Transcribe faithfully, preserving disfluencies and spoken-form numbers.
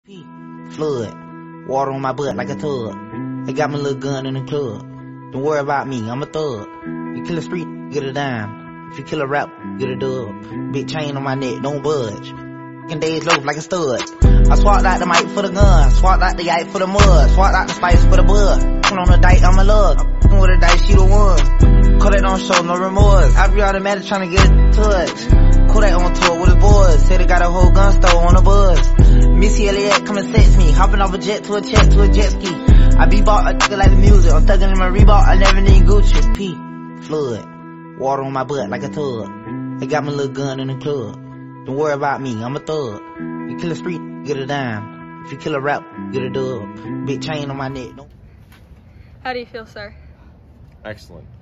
Flood, water on my butt like a tub. They got my little gun in the club. Don't worry about me, I'm a thug. You kill a street, get a dime. If you kill a rap, get a dub. Big chain on my neck, don't budge. Fucking days loaf like a stud. I swapped out the mic for the gun, swapped out the yike for the mud, swapped out the spice for the bud. Put on the dike, I'm a lug. I'm with a dice, she the one. Kodak don't show no remorse. I be automatic trying to get a touch. Kodak on tour with his boys. Said they got a whole gun store on the buzz. Missy Elliott come and sex me. Hopping off a jet to a jet to a jet ski. I be bought a nigga like the music. I'm thugging in my Reebok. I never need Gucci. P. Flood. Water on my butt like a tub. They got my little gun in the club. Don't worry about me. I'm a thug. You kill a street, get a dime. If you kill a rap, get a dub. Big chain on my neck. Don't How do you feel, sir? Excellent.